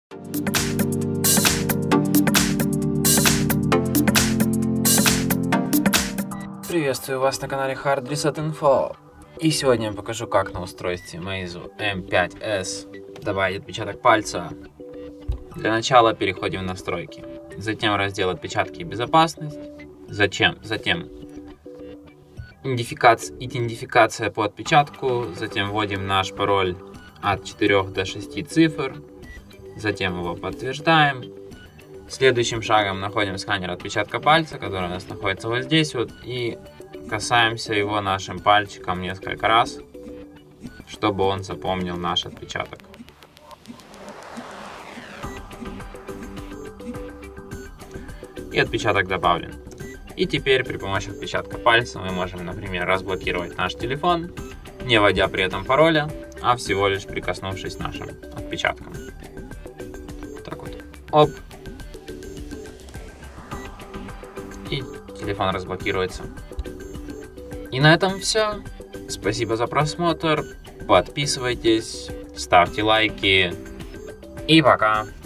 Приветствую вас на канале Hard Reset Info. И сегодня я покажу, как на устройстве Meizu M5S добавить отпечаток пальца. Для начала переходим в настройки, затем раздел отпечатки и безопасность, затем идентификация по отпечатку, затем вводим наш пароль от 4 до 6 цифр, затем его подтверждаем. Следующим шагом находим сканер отпечатка пальца, который у нас находится вот здесь вот, и касаемся его нашим пальчиком несколько раз, чтобы он запомнил наш отпечаток. И отпечаток добавлен. И теперь при помощи отпечатка пальца мы можем, например, разблокировать наш телефон, не вводя при этом пароля, а всего лишь прикоснувшись нашим отпечатком. Так вот. Оп. И телефон разблокируется. И на этом все. Спасибо за просмотр. Подписывайтесь, ставьте лайки. И пока.